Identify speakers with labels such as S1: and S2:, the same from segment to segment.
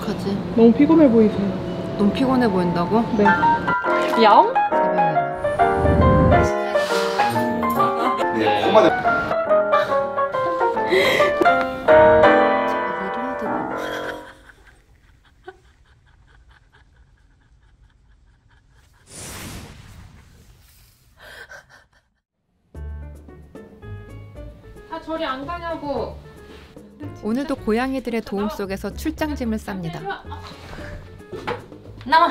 S1: 어떡하지?
S2: 너무 피곤해 보이세요.
S1: 너무 피곤해 보인다고?
S2: 네.
S3: 영?
S4: 네, 코만
S1: 제가 일을 해야 되고.
S3: 다 저리 안 가냐고.
S5: 오늘도 고양이들의 도움 속에서 출장짐을 쌉니다.
S3: 나와.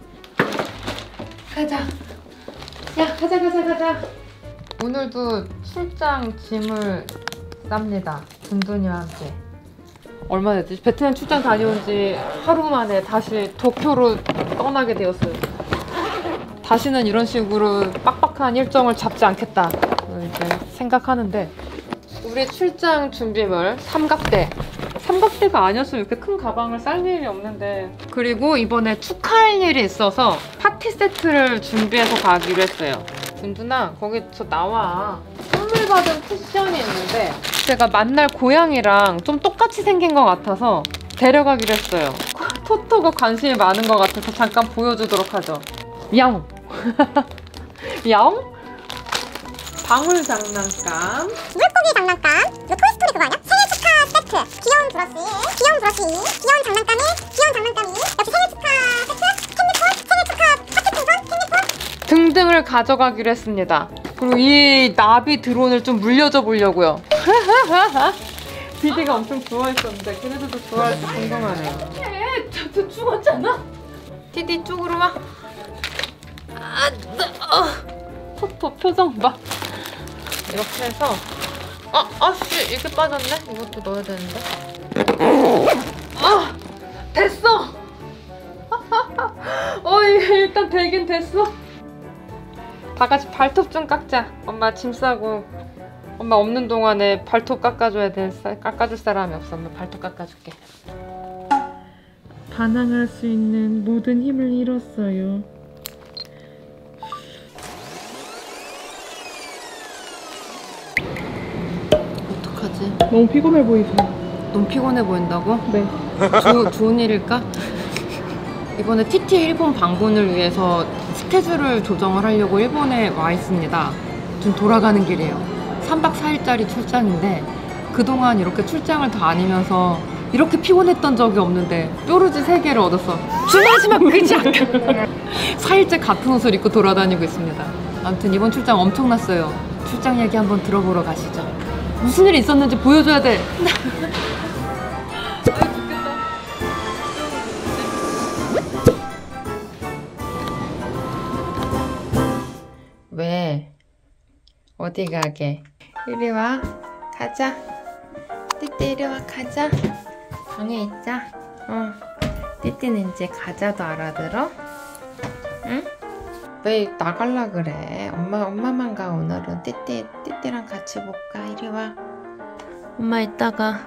S3: 가자. 야, 가자. 오늘도 출장 짐을 쌉니다. 둔둔이와 함께. 얼마 됐지? 베트남 출장 다녀온 지 하루 만에 다시 도쿄로 떠나게 되었어요. 다시는 이런 식으로 빡빡한 일정을 잡지 않겠다. 이제 생각하는데 우리 출장 준비물 삼각대가 아니었으면 이렇게 큰 가방을 쌀 일이 없는데, 그리고 이번에 축하할 일이 있어서 파티 세트를 준비해서 가기로 했어요. 둔둔아, 거기서 나와. 선물 받은 쿠션이 있는데 제가 만날 고양이랑 좀 똑같이 생긴 것 같아서 데려가기로 했어요. 토토가 관심이 많은 것 같아서 잠깐 보여주도록 하죠. 야옹! 야옹? 방울 장난감,
S6: 물고기 장난감, 이거 토이스토리 그거 아니야? 생일 축하 세트, 귀여운 브러쉬 2, 귀여운 장난감이 역시 생일 축하 세트, 캔디폰, 생일 축하 하트 풍선, 캔디폰
S3: 등등을 가져가기로 했습니다. 그리고 이 나비 드론을 좀 물려줘 보려고요. 디디가 엄청 좋아했었는데 걔네들도 좋아할지 궁금하네요. 저 죽었잖아. 디디 쪽으로 와. 토토 표정 봐. 이렇게 해서 씨, 이렇게 빠졌네? 이것도 넣어야 되는데. 됐어! 일단 되긴 됐어. 다 같이 발톱 좀 깎자. 엄마 짐 싸고 엄마 없는 동안에 발톱 깎아줄 사람이 없어. 엄마 발톱 깎아줄게. 반항할 수 있는 모든 힘을 잃었어요.
S1: 어떡하지?
S2: 너무 피곤해 보이세요.
S1: 너무 피곤해 보인다고?
S2: 네.
S1: 좋은 일일까? 이번에 TT 일본 방문을 위해서 스케줄을 조정을 하려고 일본에 와 있습니다. 좀 돌아가는 길이에요. 3박 4일짜리 출장인데 그동안 이렇게 출장을 다니면서 이렇게 피곤했던 적이 없는데 뾰루지 3개를 얻었어. 중요하지만 그지 않아. 4일째 같은 옷을 입고 돌아다니고 있습니다. 아무튼 이번 출장 엄청났어요. 출장 얘기 한번 들어보러 가시죠. 무슨 일이 있었는지 보여줘야 돼.
S3: 왜? 어디 가게? 이리 와. 가자. 띠띠 이리 와. 가자. 방에 있자. 띠띠는 이제 가자도 알아들어? 응? 왜 나갈라 그래? 엄마만 가. 오늘은 띠띠랑 같이 볼까? 이리 와. 엄마 이따가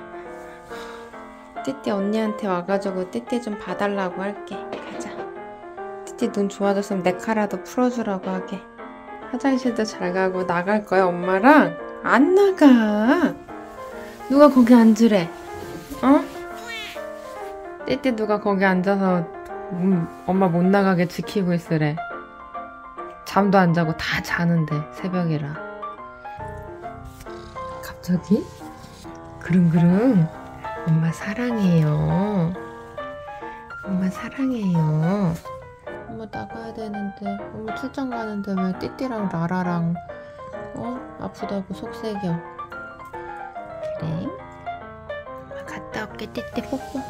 S3: 띠띠 언니한테 와가지고 띠띠 좀 봐달라고 할게. 가자. 띠띠 눈 좋아졌으면 내 카라도 풀어주라고 하게. 화장실도 잘 가고. 나갈 거야 엄마랑? 안 나가. 누가 거기 앉으래? 띠띠 누가 거기 앉아서 엄마 못 나가게 지키고 있으래. 잠도 안 자고 다 자는데 새벽이라. 갑자기? 그릉그릉. 엄마 사랑해요. 엄마 사랑해요. 엄마 나가야 되는데, 엄마 출장 가는데 왜 띠띠랑 라라랑 아프다고 속색여. 그래? 엄마 갔다 올게. 띠띠 뽀뽀.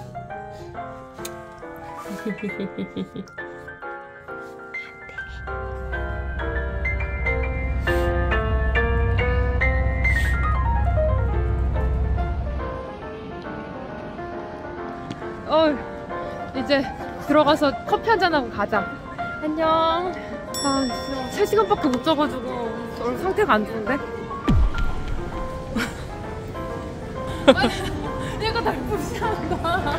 S3: 이제 들어가서 커피 한잔하고 가자. 안녕. 3시간밖에 못 자가지고 오늘 상태가 안 좋은데? 얘가 날 무시한다.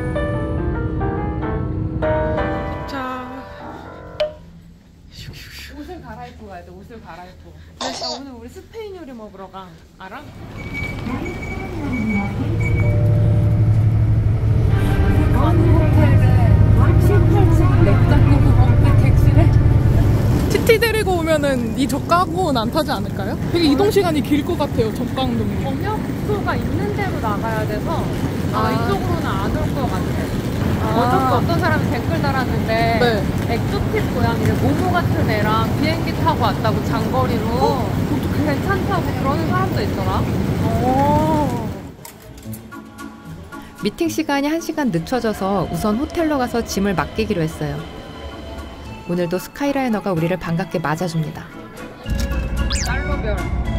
S3: 자,
S1: 옷을 갈아입고 가야 돼. 옷을 갈아입고. 그러니까 오늘 우리 스페인 요리 먹으러 가. 알아?
S2: TT 데리고 오면은 이 저가고는 안 타지 않을까요? 되게 이동 시간이 길 것 같아요. 저가운동이.
S1: 검역소가 있는 데로 나가야 돼서 이쪽으로는 안 올 것 같아. 어떤 사람이 댓글 달았는데
S2: 네.
S1: 엑조틱 고양이를 모모 같은 애랑 비행기 타고 왔다고 장거리로 괜찮다고 그러는 사람도 있더라.
S5: 미팅 시간이 1시간 늦춰져서 우선 호텔로 가서 짐을 맡기기로 했어요. 오늘도 스카이라이너가 우리를 반갑게 맞아줍니다.
S1: 달러별.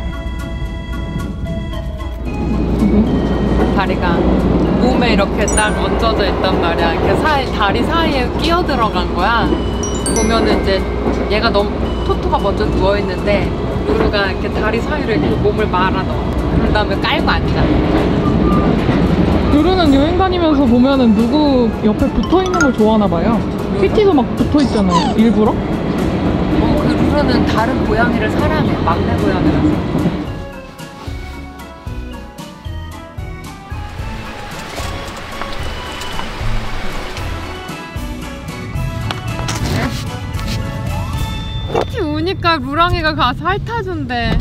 S1: 다리가 몸에 이렇게 딱 얹어져 있단 말이야. 이렇게 다리 사이에 끼어 들어간 거야. 보면은 이제 얘가 토토가 먼저 누워 있는데 루루가 이렇게 다리 사이로 이렇게 몸을 말아 넣어. 그런 다음에 깔고 앉아.
S2: 루루는 여행 다니면서 보면은 누구 옆에 붙어 있는 걸 좋아하나 봐요. TT도 막 붙어 있잖아요. 일부러?
S1: 그 루루는 다른 고양이를 사랑해. 막내 고양이라서. 특히 우니까 루랑이가 가서 핥아준대.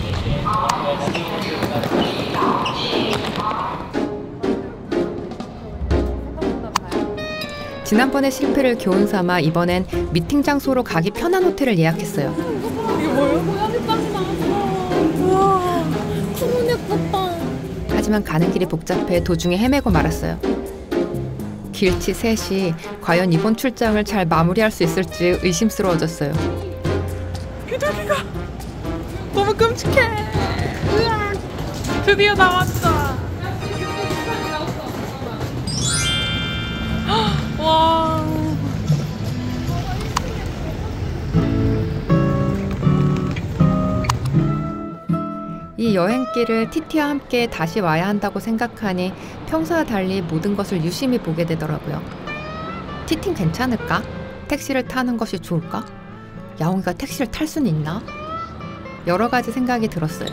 S5: 지난번의 실패를 교훈 삼아 이번엔 미팅 장소로 가기 편한 호텔을 예약했어요.
S2: 이게 뭐예요? 고양이 빵 나왔어. 우와, 너무 예뻤다.
S5: 하지만 가는 길이 복잡해 도중에 헤매고 말았어요. 길치 셋이 과연 이번 출장을 잘 마무리할 수 있을지 의심스러워졌어요.
S2: 비둘기가 너무 끔찍해. 으악, 드디어 나왔다. 와.
S5: 이 여행길을 TT와 함께 다시 와야 한다고 생각하니 평소와 달리 모든 것을 유심히 보게 되더라고요. TT는 괜찮을까? 택시를 타는 것이 좋을까? 야옹이가 택시를 탈 수는 있나? 여러 가지 생각이 들었어요.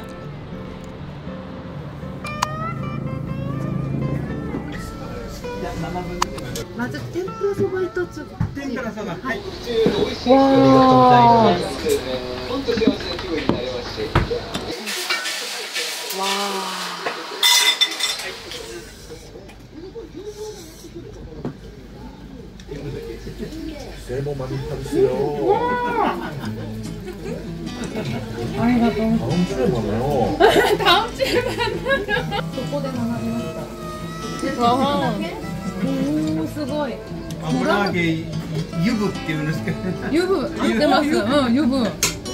S1: 맞아, 템프라 소바 히토츠.
S4: 와.
S7: 새해 복 많이 받으세요.
S4: 아이가 너무
S7: 다음 주에 만나요.
S4: 다음 주에 만나요.
S2: 와.
S4: すごい。
S7: 油揚げ湯布っていうんですけど。
S4: 湯布合ってます。うん、湯布。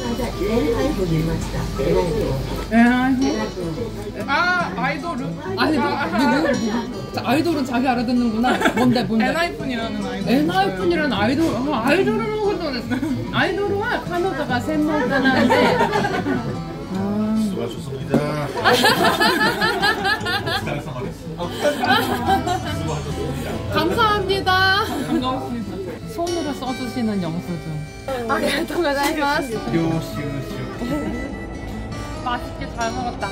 S2: 아, 아이돌.
S4: 누구? 아이돌은 자기 알아듣는구나. 뭔데?
S2: 엔하이픈이라는 아이돌.
S4: 엔하이픈이라는 아이돌. 아이돌은ことです。아이돌은彼女が専門家なんで。
S7: 수고하셨습니다.
S4: 감사합니다.
S2: 반갑습니다.
S1: 손으로 써주시는 영수증.
S4: 아리가또 고자이마스.
S1: 맛있게 잘 먹었다.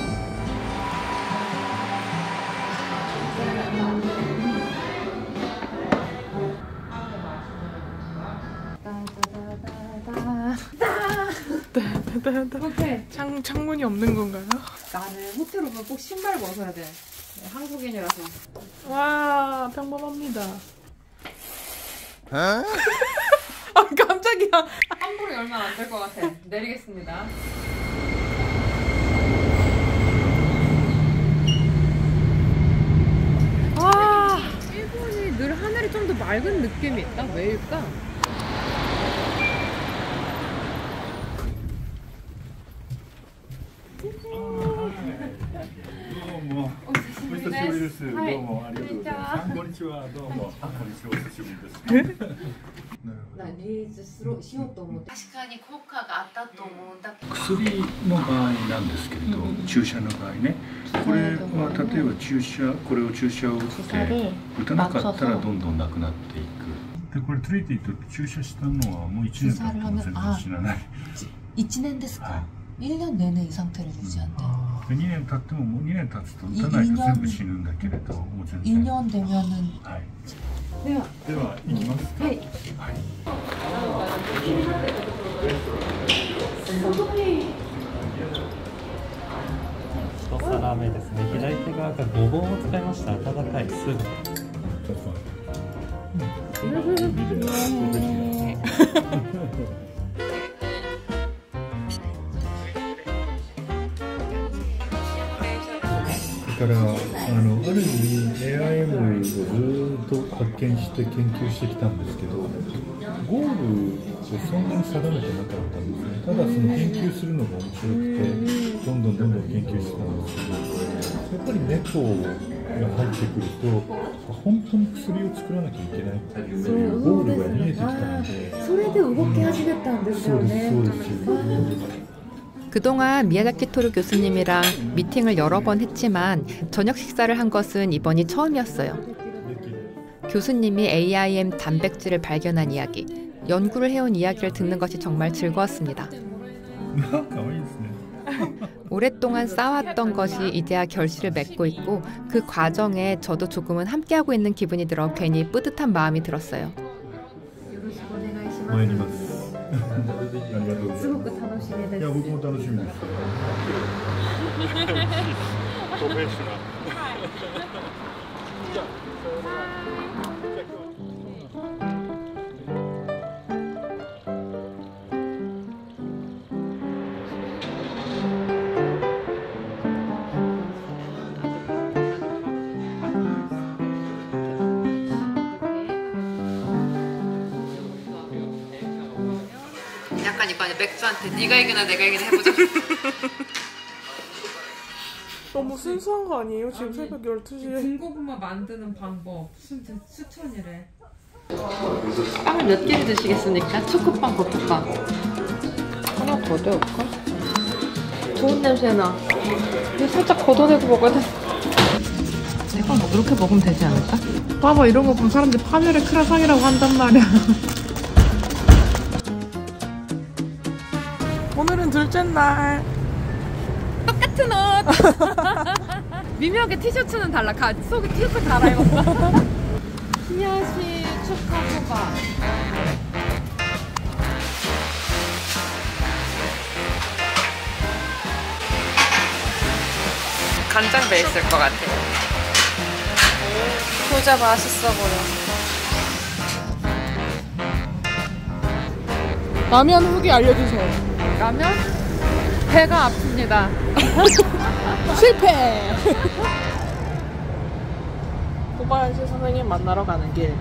S2: 창문이 없는 건가요?
S1: 나는 호텔 오면 꼭 신발 벗어야 돼. 한국인이라서.
S2: 와, 평범합니다. 아, 깜짝이야.
S1: 함부로 열면 안 될 것 같아. 내리겠습니다. 와, 일본이 늘 하늘이 좀 더 맑은 느낌이 있다. 왜일까?
S7: 薬の場合なんですけれど、注射の場合ね、これは例えばこれを注射を打って打たなかったらどんどんなくなっていく。 でこれトリティと注射したのはもう1年経っても全然死なない。
S5: 1年ですか? 1년 내내 이 상태를 유지한대.
S7: 2年経ってももう2年経つと打たないと全部死ぬんだけれどもう全然
S5: 2년 되면은
S7: はい。
S3: 네.
S7: では行きますか。
S3: 네.
S7: はい。
S8: 一皿目ですね。左手側がごぼうを使いました温かいスープ。 だからある意味 AIM をずっと発見して研究してきたんですけど、ゴールをそんなに定めてなかったんですね。ただその研究するのが面白くてどんどん研究してたんですけど、やっぱり猫が入ってくると本当に薬を作らなきゃいけないっていうゴールが見えてきたので、
S3: それで動き始めたんですよね。
S7: そうです。
S5: 그동안 미야자키 토루 교수님이랑 미팅을 여러 번 했지만 저녁 식사를 한 것은 이번이 처음이었어요. 교수님이 AIM 단백질을 발견한 이야기, 연구를 해온 이야기를 듣는 것이 정말 즐거웠습니다. 오랫동안 쌓아왔던 것이 이제야 결실을 맺고 있고 그 과정에 저도 조금은 함께하고 있는 기분이 들어 괜히 뿌듯한 마음이 들었어요.
S3: すごく楽しみです。
S7: いや僕も楽しみです。プロフェッショナル。
S1: 약간 이거 아니야? 맥주한테 네가 이기나 내가 이기나 해보자.
S2: 너무 순수한 거 아니에요? 지금 새벽 12시에.
S3: 군고구마 만드는 방법 추천이래.
S1: 빵을 몇 개를 드시겠습니까? 초코빵, 버터빵. 하나 더 넣을까? 좋은 냄새 나. 이거 살짝 걷어내고 먹어야 돼. 내가 뭐 이렇게 먹으면 되지 않을까?
S2: 봐봐, 이런 거 보면 사람들이 파멸의 크라상이라고 한단 말이야. 오늘은 둘째 날.
S1: 똑같은 옷! 미묘하게 티셔츠는 달라. 속에 티셔츠 갈아입었어. 히야시 축하소바. 간장 베이스일 것 같아.
S3: 효자 맛있어 보여.
S2: 라면 후기 알려주세요.
S3: 라면? 배가 아픕니다.
S2: 실패! 고바야시 선생님 만나러 가는 길.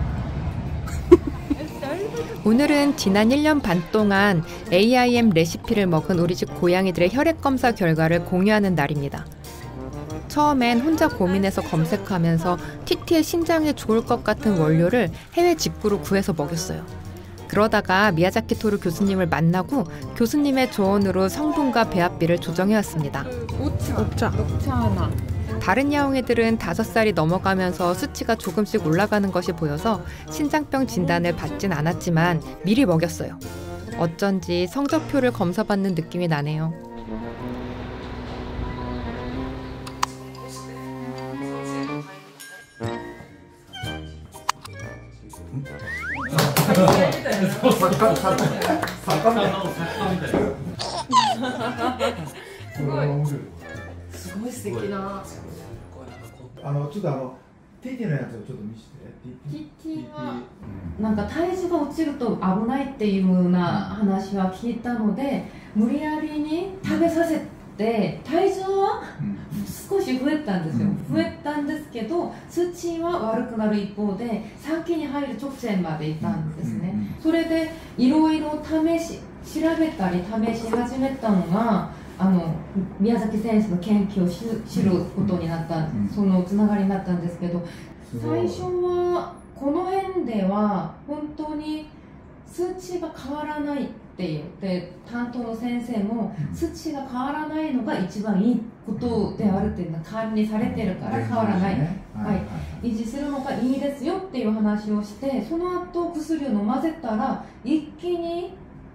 S5: 오늘은 지난 1년 반 동안 AIM 레시피를 먹은 우리 집 고양이들의 혈액 검사 결과를 공유하는 날입니다. 처음엔 혼자 고민해서 검색하면서 TT의 신장에 좋을 것 같은 원료를 해외 직구로 구해서 먹였어요. 그러다가 미야자키 토루 교수님을 만나고 교수님의 조언으로 성분과 배합비를 조정해왔습니다.
S2: 녹차
S3: 하나.
S5: 다른 야옹이들은 5살이 넘어가면서 수치가 조금씩 올라가는 것이 보여서 신장병 진단을 받진 않았지만 미리 먹였어요. 어쩐지 성적표를 검사받는 느낌이 나네요.
S9: TT のやつをちょっと見せて。
S1: TT はなんか体重が落ちると危ないっていうような話は聞いたので、無理やりに食べさせて体重は少し増えたんですよ。増えたんですけど数値は悪くなる一方で先に入る直線までいたんですね。それでいろいろ調べたり試し始めたのが宮崎先生の研究を知ることになった、そのつながりになったんですけど、最初はこの辺では本当に数値が変わらない
S3: ていうで担当の先生も数値が変わらないのが一番いいことであるっていうのは管理されてるから変わらない、維持するのがいいですよっていう話をしてその後薬を飲ませたら一気に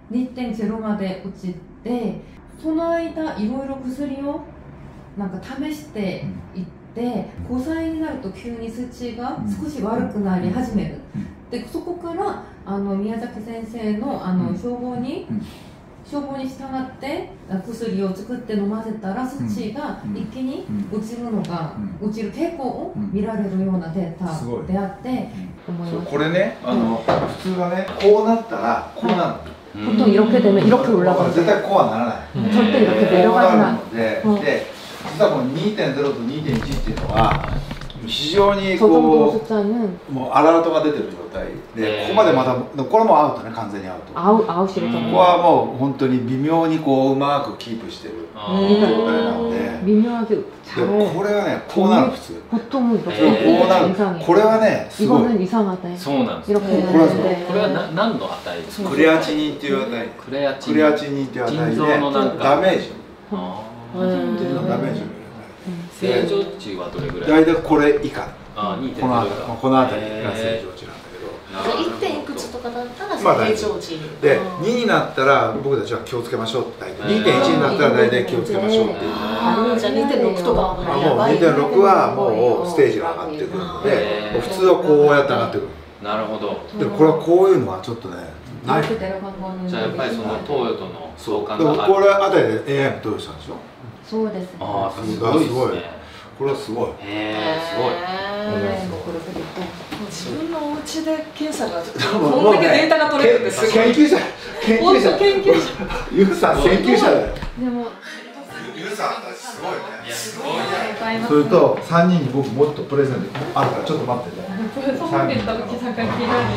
S3: 2.0 まで落ちてその間いろいろ薬をなんか試していって5歳になると急に数値が少し悪くなり始めるでそこから宮崎先生の消防に従って薬を作って飲ませたら数値が一気に落ちるのが落ちる傾向を見られるようなデータであって思います。
S9: これね普通はねこうなったらこうなる。
S3: 보통 이렇게 되면 이렇게 올라가요.
S9: 絶対こうはならない。
S3: 절대 이렇게 내려가진 않아요.
S9: で、実はこの 2.0 と 2.1 っていうのは非常に
S3: 저 정도
S9: こ
S3: 숫자는
S9: うもうアラートが出てる状態で、ここまでまたこれもアウトね完全にアウト。
S3: 아웃이래요.
S9: ここはもう本当に微妙にこううまくキープしてる状態なので、
S3: 미묘하게
S9: で
S3: 잘
S9: これはねこうなる普通。
S3: 보통은
S9: こ
S3: 이렇게
S9: うなる。
S3: 이상해.
S9: これはねすごい。
S3: 이거는 이상하대.
S10: そうなんです。
S3: 이렇게
S9: これはそう。
S3: 되는데
S10: これは何の値ですか？
S9: クレアチニンっていう値。
S10: クレアチニン。
S9: クレアチニンっていう値で
S10: 腎臓のなんか
S9: ダメージ。
S10: あ
S9: 腎臓のダメージを
S10: 正常値はどれぐらい？
S9: 大体これ以下。
S10: 2.0
S9: この辺りが正常値なんだけど、
S11: 1. いくつとかだったら
S9: まあ
S11: 正常値
S9: で2になったら僕たちは気をつけましょうって大体 2.1 になったら大体気をつけましょうっていう。
S11: じゃあ 2.6 とかやばい。
S9: 2.6 はもうステージが上がってくるので、普通はこうやって上がってくる。
S10: なるほど。
S9: でこれはこういうのはちょっとねない。
S3: 이렇게 내려간 거는
S10: じゃあやっぱりその投与との相関
S9: でも
S10: がある。
S9: これあたりで AI も投与したんでしょ。
S3: そうですね。
S10: ああすごいですね。
S9: これはすごい。
S10: へえすごい。
S3: AIも 그렇게 됐고.
S11: 自分のお家で検査がこんだけデータが取れるってすごい。
S9: 研究者
S11: 本当研究者。
S9: ユウさん研究者だよ。
S3: でも
S9: ユウさんすごいね。
S10: すごいね。
S9: それと3人に僕もっとプレゼントあるからちょっと待ってね。
S3: 선물이 있다고 잠깐 기다리네.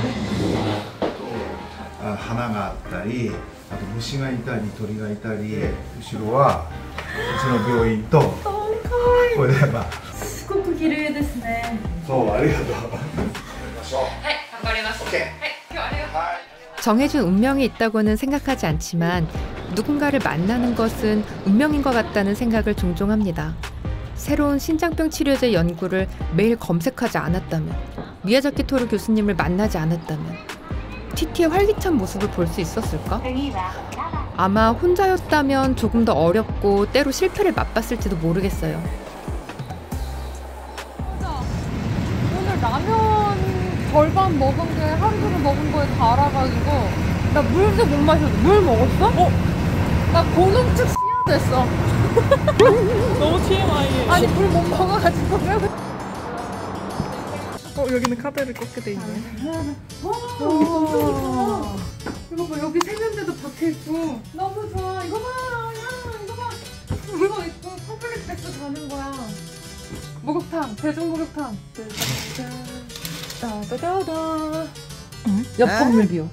S9: 花があったり、あと虫がいたり鳥がいたり、後ろはうちの病院とこれでまあ
S3: すごく綺麗ですね。
S9: そうありがとう。
S5: 정해준 운명이 있다고는 생각하지 않지만 누군가를 만나는 것은 운명인 것 같다는 생각을 종종 합니다. 새로운 신장병 치료제 연구를 매일 검색하지 않았다면, 미야자키 토루 교수님을 만나지 않았다면 TT의 활기찬 모습을 볼 수 있었을까? 아마 혼자였다면 조금 더 어렵고 때로 실패를 맛봤을지도 모르겠어요.
S2: 오늘 라면 절반 먹은 게 하루 종일 먹은 거에 달아가지고 나 물도 못 마셨어. 물 먹었어? 나 고농축 됐어. 너무 TMI. 아니 물 못 먹어가지고. 여기는 카드를 꽂게 돼 있네.
S3: 이거 봐 여기 세면대도 박혀 있고 너무 좋아. 이거 봐, 야 이거 봐. 이거 있고 퍼블릭 백스 가는 거야. 목욕탕, 대중 목욕탕. 따다다다. 옆 건물 비요.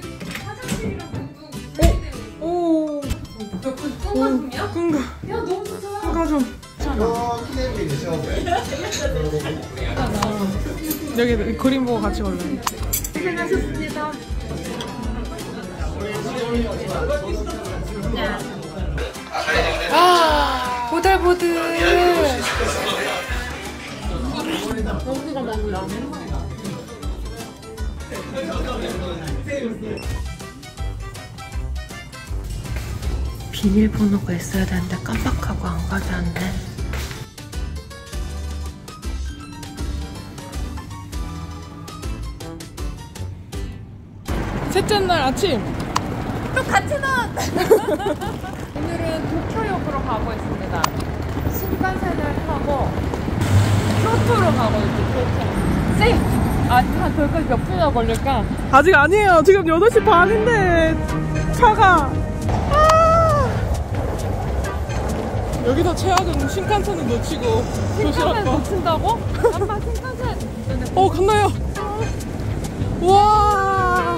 S2: 오.
S3: 끈가슴이야?
S2: 끈가.
S3: 야 너무 좋다.
S2: 끈가 좀.
S9: 기념비にしようぜ。
S2: 여기 그림 보고 같이 걸래.
S3: 고생하셨습니다.
S5: 아, 보들보들.
S3: 여기가 너무 나네.
S5: 비밀번호가 있어야 되는데 깜빡하고 안 가져왔네.
S2: 셋째 날 아침.
S3: 또 같이 나. 오늘은 도쿄역으로 가고 있습니다. 신칸센을 타고 교토로 가고 있지. 교토. 세이프. 한 거기까지 몇 분이나 걸릴까?
S2: 아직 아니에요. 지금 8시 반인데 차가. 여기서 최악은 신칸센을 놓치고
S3: 신칸센
S2: 도시락과.
S3: 놓친다고? 엄마 신칸센.
S2: 갔나요? 와.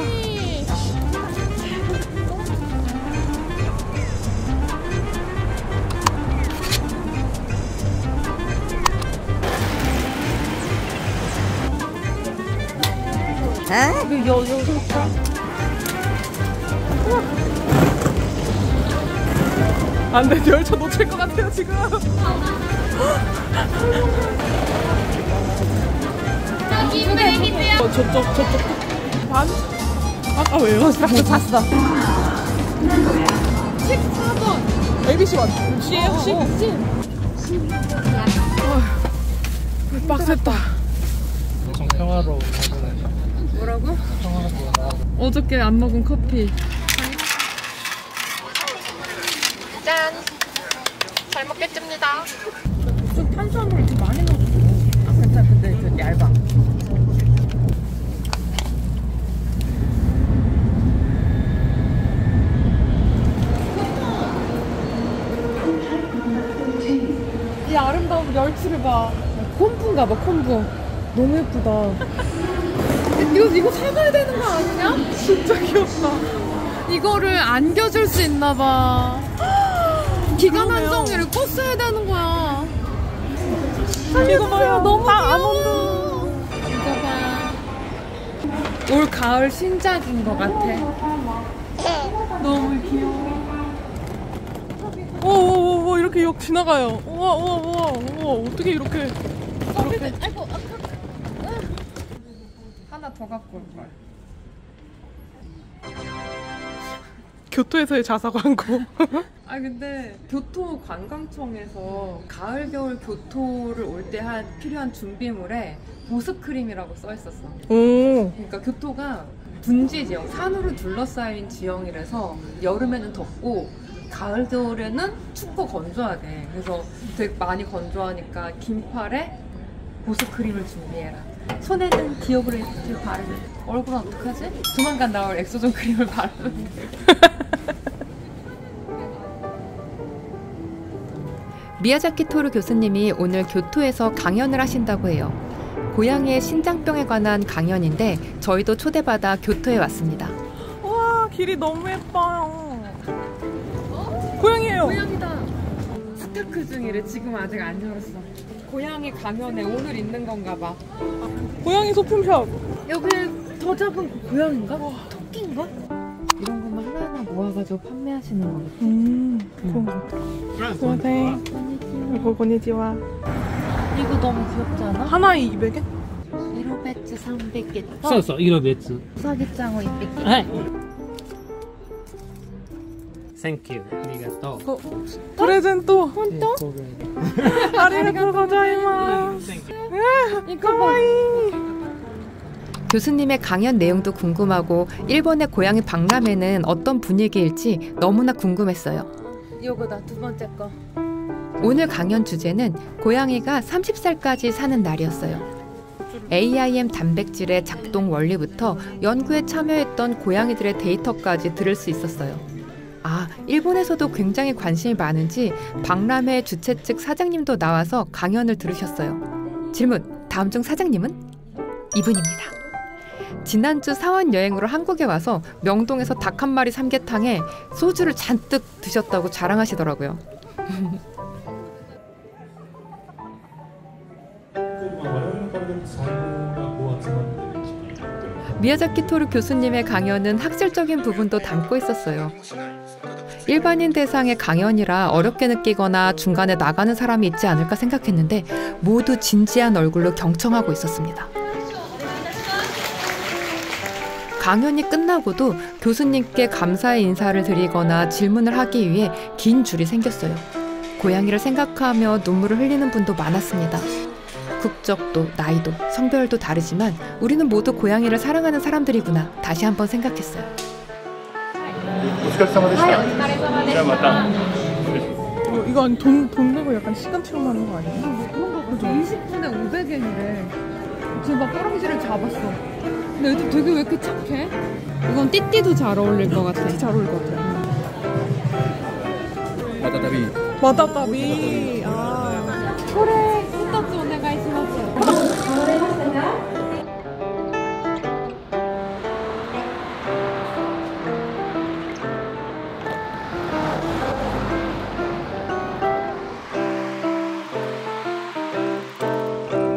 S3: 여기 있다.
S2: 안 돼, 열차 놓칠 것 같아요 지금. 저쪽 반? 아까 왜요? 봤어. 14번 ABC 맞죠? 혹시? 빡셌다.
S12: 엄청 평화로워.
S2: 뭐라고? 어저께 안 먹은 커피.
S1: 짠! 잘 먹겠습니다.
S2: 좀 탄수화물 이렇게 많이 넣어줬어. 아, 괜찮아. 근데 좀 얇아. 이 아름다운 멸치를 봐. 콤부인가 봐, 콤부. 너무 예쁘다. 이거 사가야 되는 거 아니냐? 진짜 귀엽다. 이거를 안겨줄 수 있나 봐. 기간 한정일을 껐어야 되는 거야. 이거 봐요. 너무 귀여워. 이거 봐. 올 가을 신작인 것 같아. 너무 귀여워. 오, 이렇게 역 지나가요. 우와, 어떻게 이렇게. 아이고, 하나 더 갖고 올걸. 교토에서의 자사 광고. 아 근데 교토 관광청에서 가을 겨울 교토를 올 때 필요한 준비물에 보습크림이라고 써 있었어. 그러니까 교토가 분지 지형, 산으로 둘러싸인 지형이라서 여름에는 덥고 가을 겨울에는 춥고 건조하대. 그래서 되게 많이 건조하니까 긴팔에 보습크림을 준비해라. 손에는 디오브레이스를 바르면 얼굴은 어떡하지? 조만간 나올 엑소존 크림을 바르면
S5: 미야자키 토루 교수님이 오늘 교토에서 강연을 하신다고 해요. 고양이의 신장병에 관한 강연인데 저희도 초대받아 교토에 왔습니다.
S2: 우와, 길이 너무 예뻐요. 고양이에요.
S1: 고양이다. 스타크 중이래. 지금 아직 안 열었어. 고양이 강연에 오늘 있는 건가 봐.
S2: 고양이 소품샵.
S1: 여기 더 작은 그 고양인가? 토끼인가? 이런 것만 하나하나 모아가지고 판매하시는 거겠지?
S2: 좋은 것 같아. 네. 이거 고니치와.
S1: 이거 너무 귀엽지 않아?
S2: 하나에 200엔?
S1: 色別 300엔.
S12: そうそう、色別。
S1: 우사기짱 100엔.
S12: はい。Thank you. ありがとう。
S2: 프레젠토.
S1: 혼또?
S2: 아리가또 고자이마스. 가와이.
S5: 교수님의 강연 내용도 궁금하고 일본의 고양이 박람회는 어떤 분위기일지 너무나 궁금했어요.
S1: 이거다, 두 번째 거.
S5: 오늘 강연 주제는 고양이가 30살까지 사는 날이었어요. AIM 단백질의 작동 원리부터 연구에 참여했던 고양이들의 데이터까지 들을 수 있었어요. 아, 일본에서도 굉장히 관심이 많은지 박람회 주최 측 사장님도 나와서 강연을 들으셨어요. 질문, 다음 중 사장님은? 이분입니다. 지난주 사원 여행으로 한국에 와서 명동에서 닭 한 마리 삼계탕에 소주를 잔뜩 드셨다고 자랑하시더라고요. 미야자키 토루 교수님의 강연은 학술적인 부분도 담고 있었어요. 일반인 대상의 강연이라 어렵게 느끼거나 중간에 나가는 사람이 있지 않을까 생각했는데 모두 진지한 얼굴로 경청하고 있었습니다. 강연이 끝나고도 교수님께 감사의 인사를 드리거나 질문을 하기 위해 긴 줄이 생겼어요. 고양이를 생각하며 눈물을 흘리는 분도 많았습니다. 국적도 나이도 성별도 다르지만 우리는 모두 고양이를 사랑하는 사람들이구나 다시 한번 생각했어요.
S8: お疲れ様でした。
S1: 네, お疲れ様でした.
S8: じゃあまた。
S2: 이거 아니 돈 내고 약간 시간 체험하는 거 아니에요?
S1: 그런 거 보죠. 20분에 500엔이래. 지금 막 꼬랑지를 잡았어. 근데 애들 되게 왜 이렇게 착해? 이건 띠띠도 잘 어울릴 것 같아.
S2: 잘 어울릴 것 같아요.
S8: 마다다비.
S2: 마다다비. 아.
S1: 그래, 히토츠 오네가이시마스.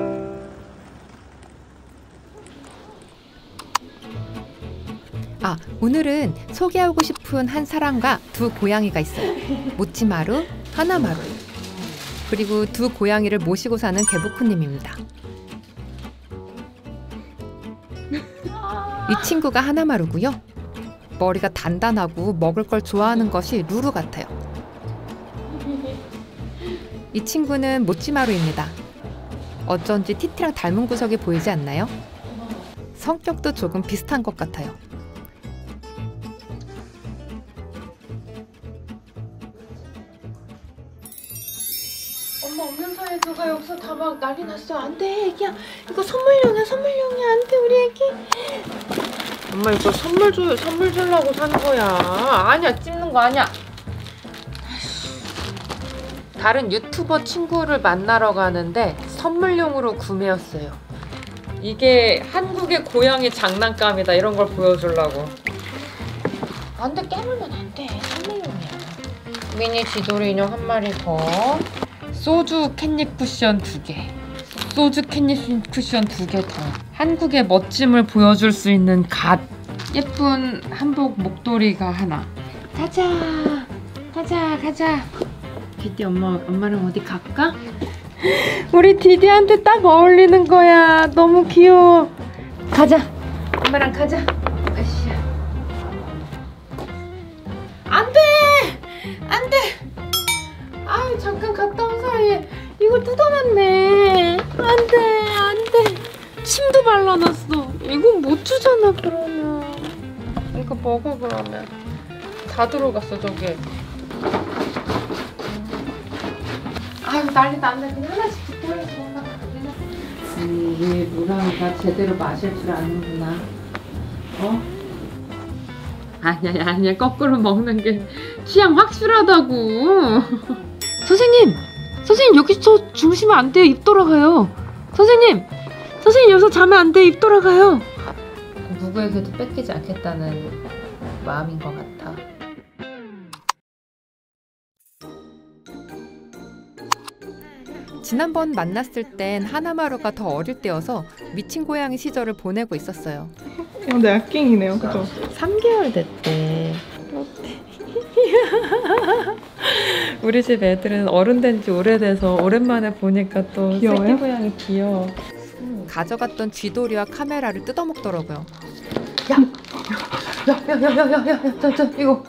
S5: 아, 오늘은 소개하고 싶은 한 사람과 두 고양이가 있어요. 모찌마루, 하나마루. 그리고 두 고양이를 모시고 사는 개부쿠님입니다. 이 친구가 하나마루고요. 머리가 단단하고 먹을 걸 좋아하는 것이 루루 같아요. 이 친구는 모찌마루입니다. 어쩐지 티티랑 닮은 구석이 보이지 않나요? 성격도 조금 비슷한 것 같아요.
S3: 엄마 없는 사이에 누가 여기서 다 막 난리 났어. 안 돼, 애기야. 이거 선물용이야, 선물용이야. 안 돼, 우리 애기. 엄마 이거 선물 주려고 사는 거야. 아니야, 찝는 거 아니야. 다른 유튜버 친구를 만나러 가는데 선물용으로 구매했어요. 이게 한국의 고양이 장난감이다 이런 걸 보여주려고. 안 돼, 깨물면 안 돼. 선물용이야. 미니 지돌이 인형 한 마리 더. 소주 캣닙 쿠션 2개. 소주 캣닙 쿠션 2개 더. 한국의 멋짐을 보여줄 수 있는 갓 예쁜 한복 목도리가 하나. 가자. 가자, 가자. 디디 엄마랑 어디 갈까? 우리 디디한테 딱 어울리는 거야. 너무 귀여워. 가자. 엄마랑 가자. 아이씨. 안 돼! 안 돼! 아유, 잠깐 갔다 온 사이에 이거 뜯어놨네. 안 돼, 안 돼. 침도 발라놨어. 이건 못 주잖아, 그러면. 이거 먹어, 그러면. 다 들어갔어, 저게. 아유, 난리도 안 돼. 그냥 하나씩 듣고 해서. 우리 무랑이가 제대로 마실 줄 아는구나. 어? 아니야. 거꾸로 먹는 게 취향 확실하다고. 선생님 여기서 주무시면 안 돼요. 입 돌아가요. 선생님 여기서 자면 안 돼요. 입 돌아가요. 누구에게도 뺏기지 않겠다는 마음인 것 같아.
S5: 지난번 만났을 땐 하나마루가 더 어릴 때여서 미친 고양이 시절을 보내고 있었어요.
S13: 근데 악갱이네요, 그죠?
S3: 3개월 됐대. 우리 집 애들은 어른 된 지 오래돼서 오랜만에 보니까 또
S13: 귀여워요?
S3: 새끼 고양이 귀여워.
S5: 가져갔던 쥐돌이와 카메라를 뜯어먹더라고요.
S3: 야, 이거.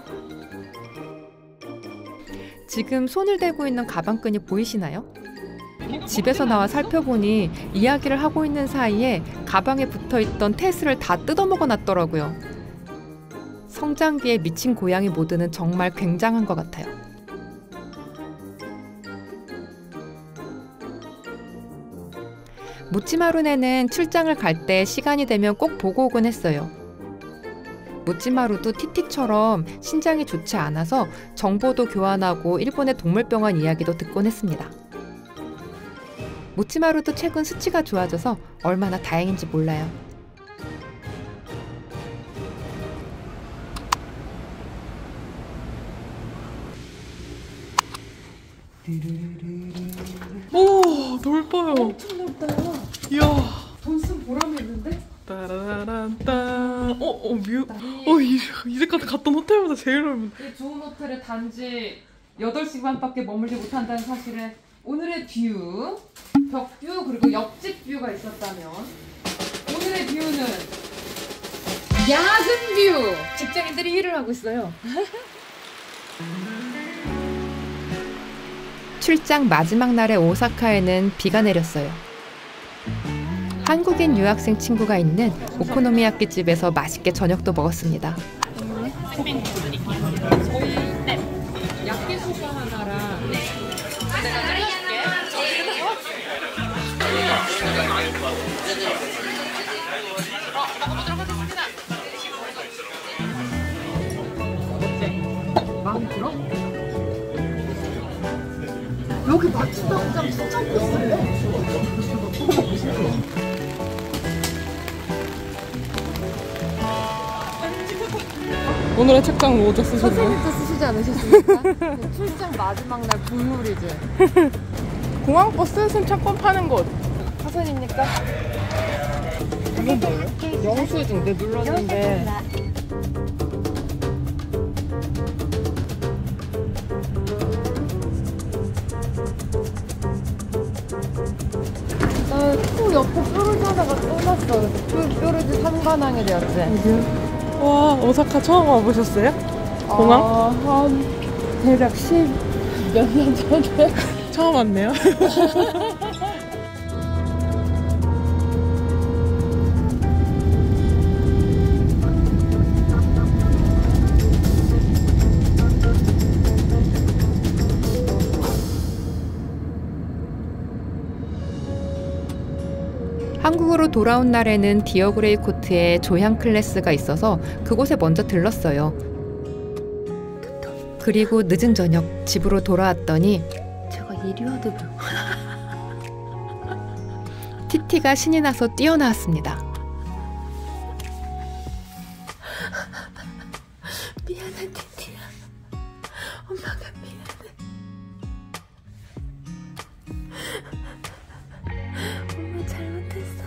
S5: 지금 손을 대고 있는 가방끈이 보이시나요? 집에서 나와 살펴보니 이야기를 하고 있는 사이에 가방에 붙어있던 테스를 다 뜯어먹어 놨더라고요. 성장기에 미친 고양이 모드는 정말 굉장한 것 같아요. 모찌마루네는 출장을 갈 때 시간이 되면 꼭 보고 오곤 했어요. 모찌마루도 티티처럼 신장이 좋지 않아서 정보도 교환하고 일본의 동물병원 이야기도 듣곤 했습니다. 모찌마루도 최근 수치가 좋아져서 얼마나 다행인지 몰라요.
S13: 오, 넓어요.
S2: 엄청 넓다.
S13: 이야.
S2: 돈 쓴 보람이 있는데?
S13: 따라란딴. 이제까지 갔던 호텔보다 제일 넓은데.
S3: 이 좋은 호텔에 단지 8시간 반밖에 머물지 못한다는 사실에 오늘의 뷰, 벽뷰 그리고 옆집 뷰가 있었다면 오늘의 뷰는 야근 뷰! 직장인들이 일을 하고 있어요.
S5: 출장 마지막 날의 오사카에는 비가 내렸어요. 한국인 유학생 친구가 있는 오코노미야끼 집에서 맛있게 저녁도 먹었습니다.
S3: 저희 야끼소바 하나랑 내가 끓여줄게. 먹어보도록 하겠습니다. 어때? 마음에 들어?
S2: 여기 마츠당장 진짜 비싸네.
S13: 오늘의 책장 뭐죠, 쓰시나요?
S2: 선생님도 쓰시지 않으셨습니까? 출장 마지막 날 불놀이지.
S13: 공항버스 승차권 파는 곳.
S2: 사선입니까?
S3: 영수증 내 눌렀는데 옆에 뾰루지 하나가 또 났어. 그래서 뾰루지 삼관왕이 되었지.
S13: 와, 오사카 처음 와보셨어요? 공항?
S3: 한 대략 10몇 년 전에.
S13: 처음 왔네요.
S5: 한국으로 돌아온 날에는 디어그레이 코트에 조향 클래스가 있어서 그곳에 먼저 들렀어요. 그리고 늦은 저녁 집으로 돌아왔더니
S3: 제가 이리와도
S5: 티티가 신이 나서 뛰어나왔습니다.
S3: 미안해 티티야. 엄마가 미안해. 엄마 잘못했어.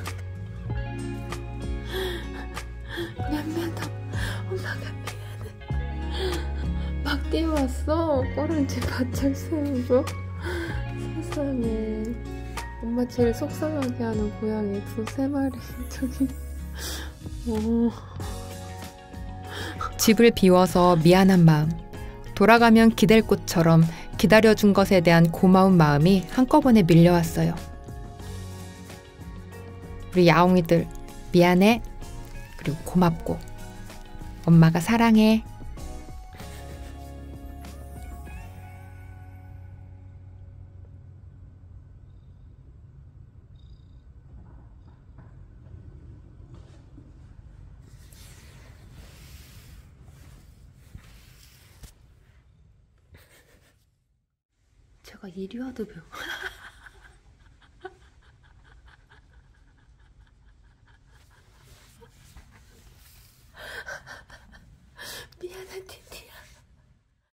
S3: 미안하다. 엄마가 미안해. 막 뛰어왔어. 꼬랑지 바짝 세우고. 세상에. 엄마 제일 속상하게 하는 고양이 2-3마리 저기.
S5: 집을 비워서 미안한 마음, 돌아가면 기댈 꽃처럼 기다려준 것에 대한 고마운 마음이 한꺼번에 밀려왔어요. 우리 야옹이들 미안해, 그리고 고맙고 엄마가 사랑해.
S3: 제가 이리와도 배워.